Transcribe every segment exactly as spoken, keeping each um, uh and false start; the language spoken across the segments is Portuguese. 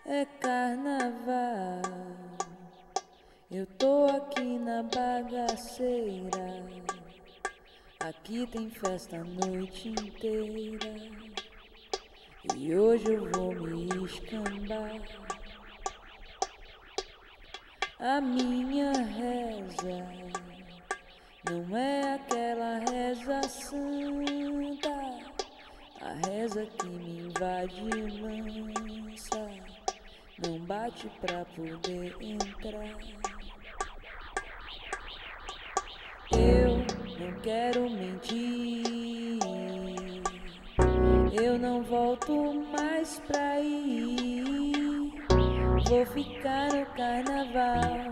É carnaval, eu tô aqui na bagaceira. Aqui tem festa a noite inteira e hoje eu vou me escambar. A minha reza não é aquela reza santa, a reza que me invade e lança, não bate pra poder entrar. Eu não quero mentir, eu não volto mais pra ir. Vou ficar no carnaval,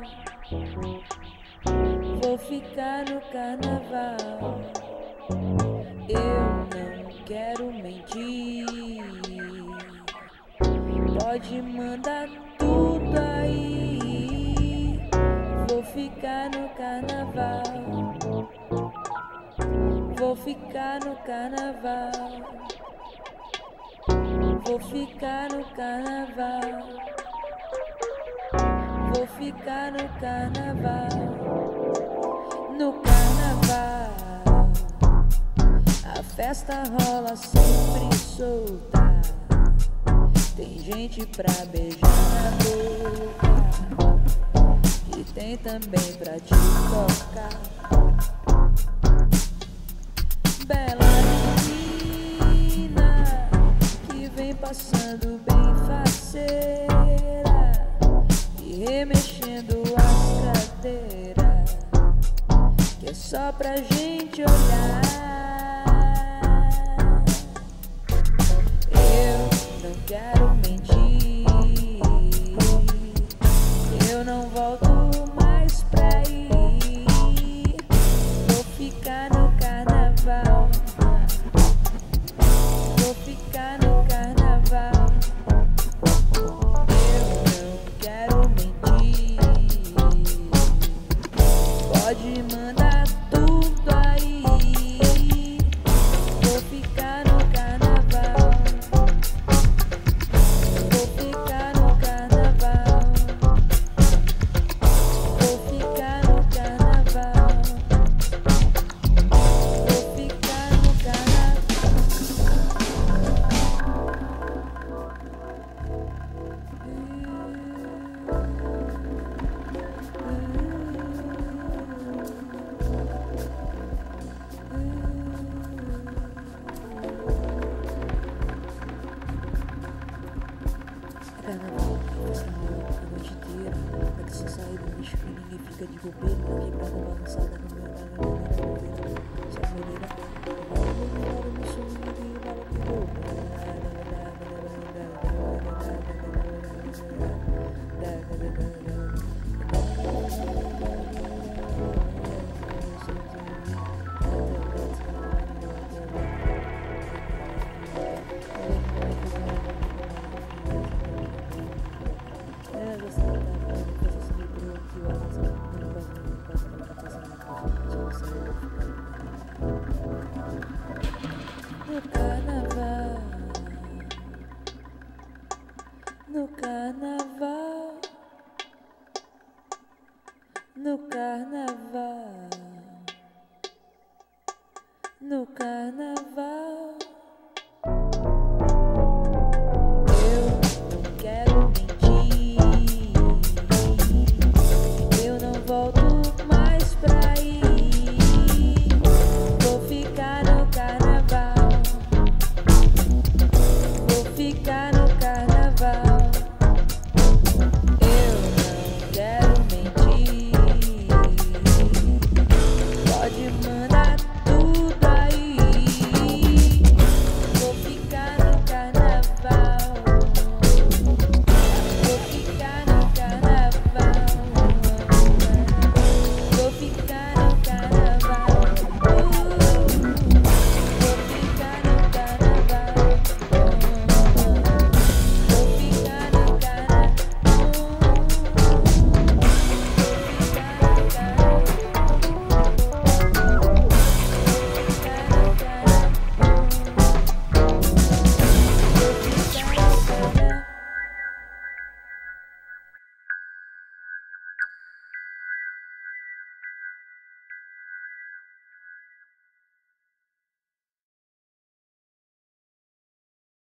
vou ficar no carnaval. Eu não quero mentir, pode mandar tudo aí. Vou ficar no carnaval, vou ficar no carnaval, vou ficar no carnaval, vou ficar no carnaval. No carnaval a festa rola sempre solta, tem gente pra beijar na boca e tem também pra te tocar. Bela menina que vem passando bem faceira e remexendo as cadeiras, que é só pra gente olhar. Eu não quero mentir, eu não volto mais pra ir. Vou ficar no carnaval, vou ficar no carnaval. Eu não quero mentir, pode mandar tudo aí. Vou ficar no carnaval, vou ficar no carnaval, vou ficar no carnaval, vou ficar no carnaval. Carnaval, festa rola a noite inteira, é que só sai do bicho que ninguém fica de bobeira, na quebrada balançada no meu lado, no meu lado, só maneira, vai no meu lado, no sul, no rio, vai no meu no carnaval.